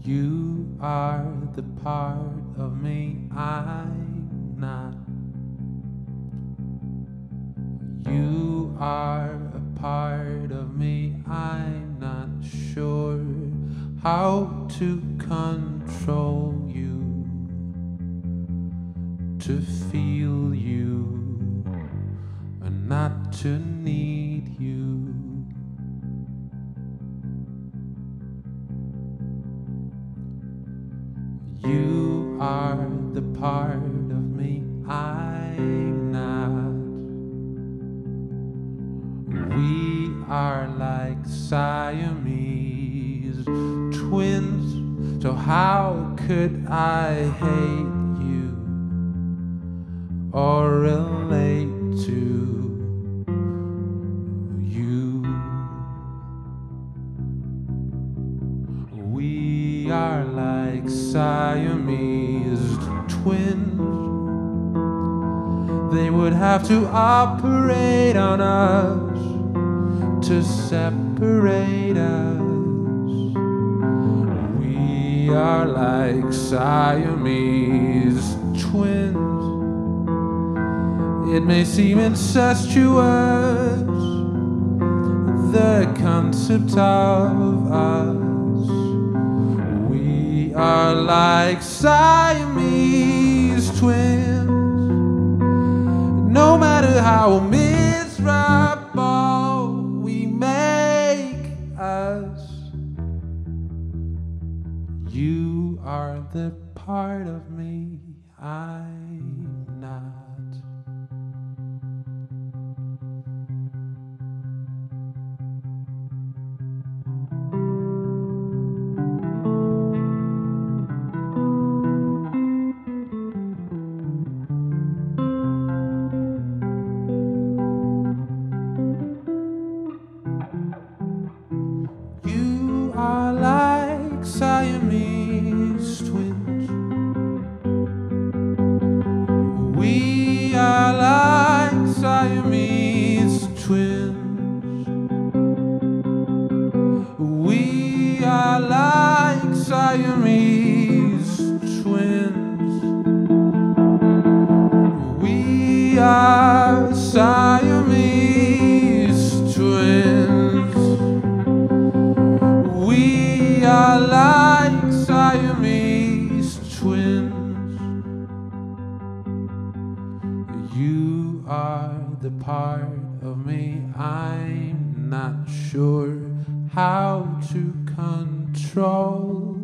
You are the part of me I'm not. You are a part of me I'm not sure how to control you, to feel you, and not to need you. You are the part of me I'm not. We are like Siamese twins, so how could I hate you or relate to you? We are like Siamese twins. They would have to operate on us to separate us. We are like Siamese twins. It may seem incestuous, the concept of us. We are like Siamese twins. No matter how miserable we make us, you are the part of me I'm not. You are like Siamese twins. We are like Siamese twins. We are like Siamese twins. We are Siamese twins. We are like Siamese twins. You are the part of me I'm not sure how to control.